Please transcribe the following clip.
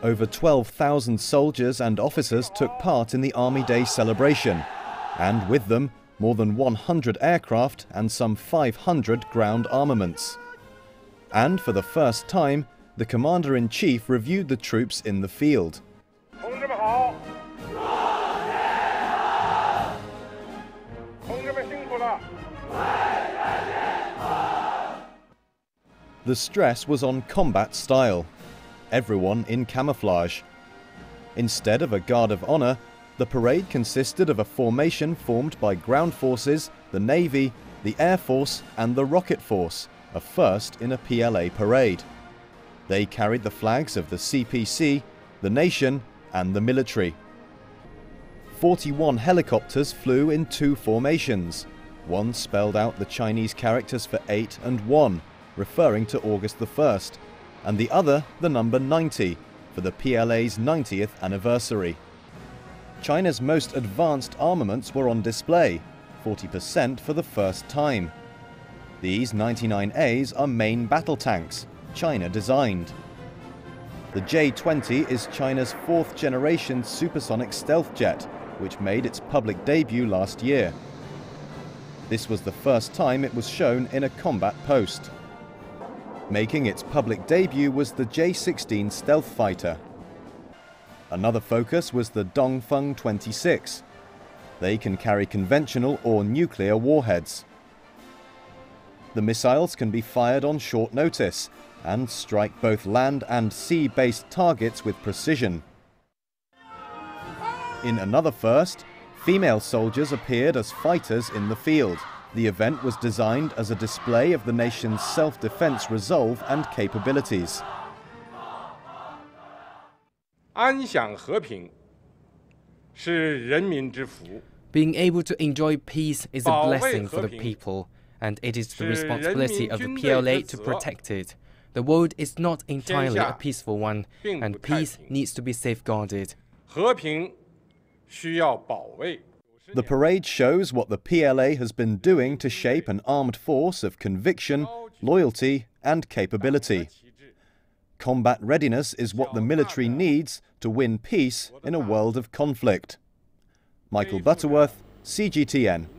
Over 12,000 soldiers and officers took part in the Army Day celebration, and with them, more than 100 aircraft and some 500 ground armaments. And for the first time, the Commander-in-Chief reviewed the troops in the field. The stress was on combat style, everyone in camouflage. Instead of a guard of honor, the parade consisted of a formation formed by ground forces, the Navy, the Air Force and the Rocket Force, a first in a PLA parade. They carried the flags of the CPC, the nation and the military. 41 helicopters flew in 2 formations. One spelled out the Chinese characters for 8 and 1, referring to August the 1st, and the other the number 90, for the PLA's 90th anniversary. China's most advanced armaments were on display, 40% for the first time. These 99As are main battle tanks, China designed. The J-20 is China's 4th generation supersonic stealth jet, which made its public debut last year. This was the first time it was shown in a combat post. Making its public debut was the J-16 stealth fighter. Another focus was the Dongfeng 26. They can carry conventional or nuclear warheads. The missiles can be fired on short notice and strike both land and sea-based targets with precision. In another first, female soldiers appeared as fighters in the field. The event was designed as a display of the nation's self-defense resolve and capabilities. Being able to enjoy peace is a blessing for the people, and it is the responsibility of the PLA to protect it. The world is not entirely a peaceful one, and peace needs to be safeguarded. The parade shows what the PLA has been doing to shape an armed force of conviction, loyalty and capability. Combat readiness is what the military needs to win peace in a world of conflict. Michael Butterworth, CGTN.